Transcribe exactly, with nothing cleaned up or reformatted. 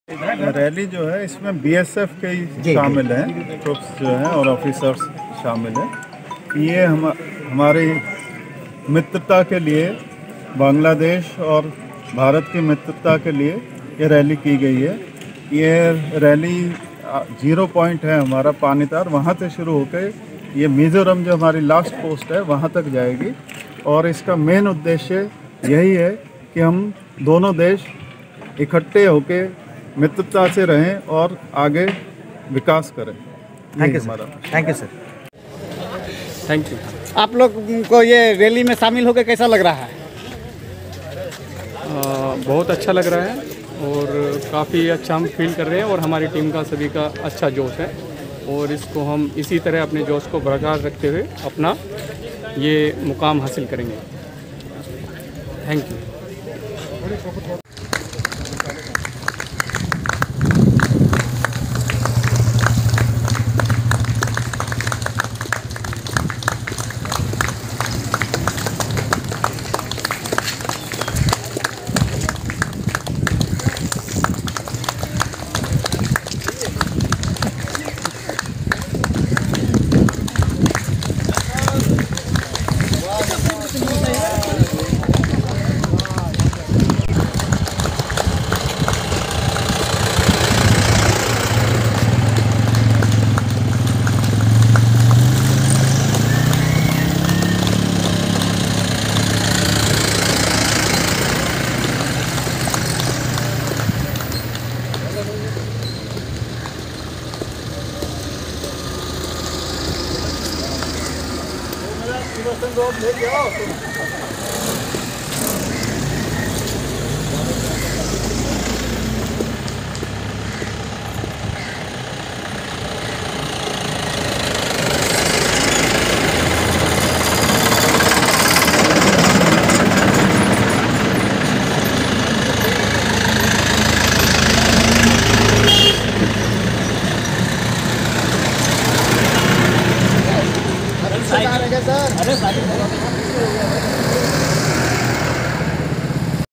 Rally जो है इसमें बीएसएफ के ही शामिल हैं, ट्रुप्स जो हैं और ऑफिसर्स शामिल हैं। ये हम हमारी मित्रता के लिए, बांग्लादेश और भारत की मित्रता के लिए ये रैली की गई है। ये रैली जीरो पॉइंट है हमारा पानीतार, वहाँ से शुरू होकर ये मिज़ोरम जो हमारी लास्ट पोस्ट है वहाँ तक जाएगी। और इसका मेन उद्देश्य यही है कि हम दोनों देश इकट्ठे होकर मित्रता से रहें और आगे विकास करें। Thank you sir. Thank you sir. Thank you. आप लोग को ये रैली में शामिल होकर कैसा लग रहा है? आ, बहुत अच्छा लग रहा है और काफ़ी अच्छा हम फील कर रहे हैं और हमारी टीम का सभी का अच्छा जोश है और इसको हम इसी तरह अपने जोश को बरकरार रखते हुए अपना ये मुकाम हासिल करेंगे। Thank you. लेके आओ सर। अरे